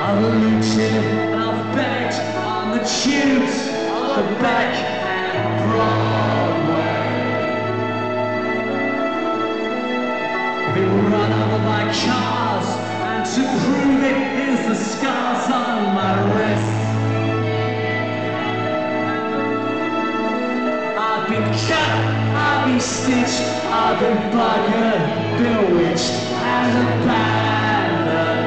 I've looked and I've begged on the tubes, the back and Broadway. Been run over by cars, and to prove it is the scars on my wrist. I've been cut, I've been stitched, I've been buggered, bewitched and abandoned.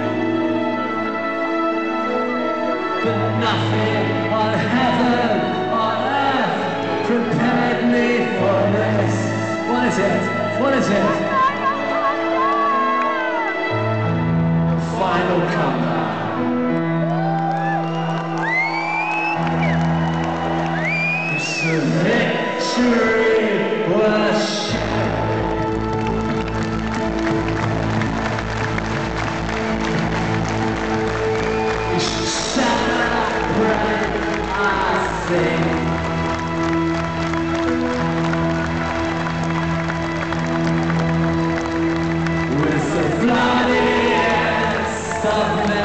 But nothing on heaven or earth prepared me for this. What is it? What is it? Final comeback. It's a victory worth sharing. You should celebrate, I think. With the bloody of men.